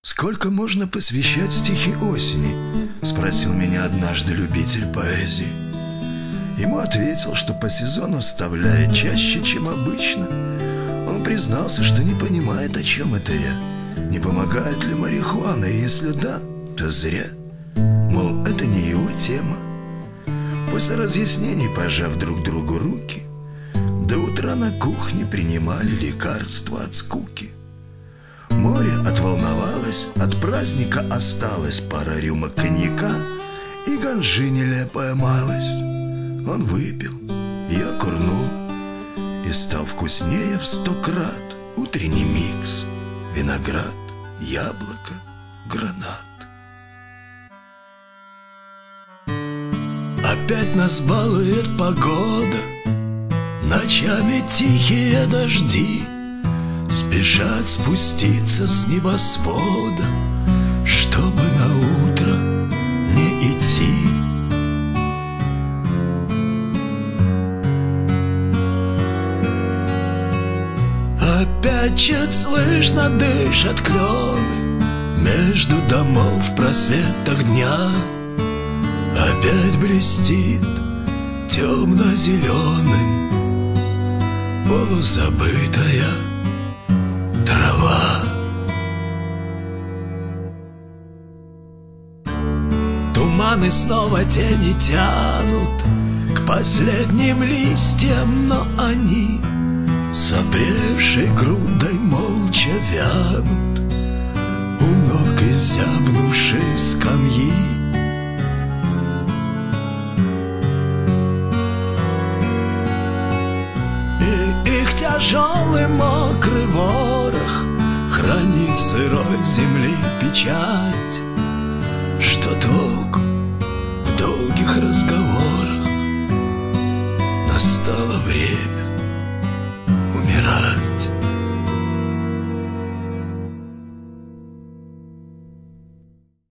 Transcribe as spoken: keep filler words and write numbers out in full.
«Сколько можно посвящать стихи осени?» — спросил меня однажды любитель поэзии. Ему ответил, что по сезону вставляет чаще, чем обычно. Он признался, что не понимает, о чем это я. Не помогает ли марихуана, и если да, то зря. Мол, это не его тема. После разъяснений, пожав друг другу руки, до утра на кухне принимали лекарства от скуки. Море отволновалось, от праздника осталась пара рюмок коньяка, и ганжи нелепая малость. Он выпил, я курнул, и стал вкуснее в сто крат утренний микс: виноград, яблоко, гранат. Опять нас балует погода, ночами тихие дожди спешат спуститься с небосвода, чтобы на утро не идти. Опять чуть слышно дышат клены между домов в просветах дня. Опять блестит темно-зеленым полузабытая трава. Туманы снова тени тянут к последним листьям, но они с опревшей грудой молча вянут у ног изябнувшей скамьи. Тяжелый мокрый ворох хранит сырой земли печать. Что толку в долгих разговорах? Настало время умирать.